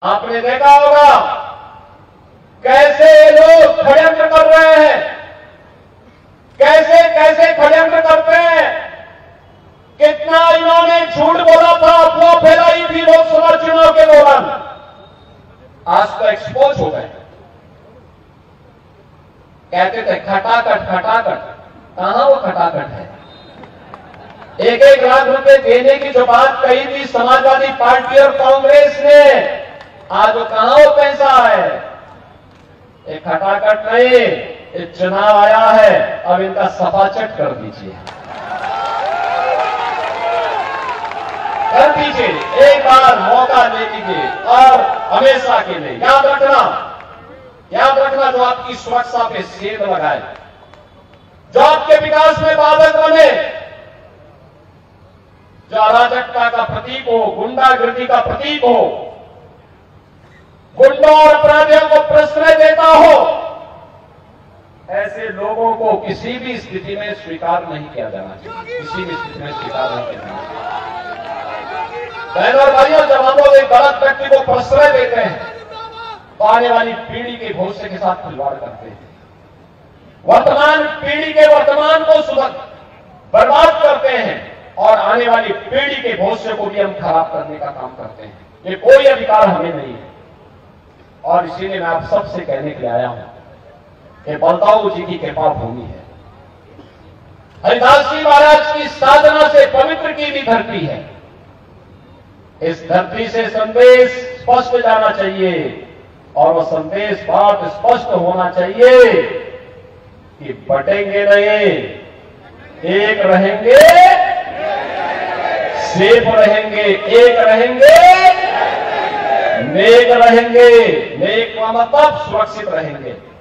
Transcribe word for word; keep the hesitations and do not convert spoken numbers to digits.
आपने देखा होगा कैसे लोग षड्यंत्र कर रहे हैं, कैसे कैसे षड्यंत्र करते हैं। कितना इन्होंने झूठ बोला था, अफवाह फैलाई थी लोकसभा चुनाव के दौरान, आज तो एक्सपोज हो गए। कहते थे खटाखट खटाखट, कहां वो खटाखट है। एक एक लाख रुपए देने की जो बात कही थी समाजवादी पार्टी और कांग्रेस ने, आज वो कहां वो पैसा है। एक खटाखट नहीं, एक चुनाव आया है, अब इनका सफाचट कर दीजिए, कर दीजिए, एक बार मौका दे दीजिए और हमेशा के लिए। याद रखना, याद रखना, जो आपकी सुरक्षा पे सेंध लगाए, जो आपके विकास में बाधक बने, जो अराजकता का प्रतीक हो, गुंडागर्दी का प्रतीक हो, गुंडों और अपराधियों को प्रश्रय देता हो, ऐसे लोगों को किसी भी स्थिति में स्वीकार नहीं किया जाना चाहिए, किसी भी स्थिति में स्वीकार नहीं किया जाना चाहिए। बहनों और भाइयों, जब हम लोग एक गलत व्यक्ति को प्रश्रय देते हैं तो आने वाली पीढ़ी के भविष्य के साथ खिलवाड़ करते हैं, वर्तमान पीढ़ी के वर्तमान को सुधर बर्बाद करते हैं और आने वाली पीढ़ी के भविष्य को भी हम खराब करने का काम करते हैं। ये कोई अधिकार हमें नहीं है और इसीलिए मैं आप सबसे कहने के लिए आया हूं कि बलदाऊ जी की कृपा भूमि है, हरिदास जी महाराज की साधना से पवित्र की भी धरती है। इस धरती से संदेश स्पष्ट जाना चाहिए और वह संदेश बात स्पष्ट होना चाहिए कि बटेंगे नहीं, एक रहेंगे, सेफ रहेंगे, एक रहेंगे, नेक रहेंगे, नेक का मतलब सुरक्षित रहेंगे।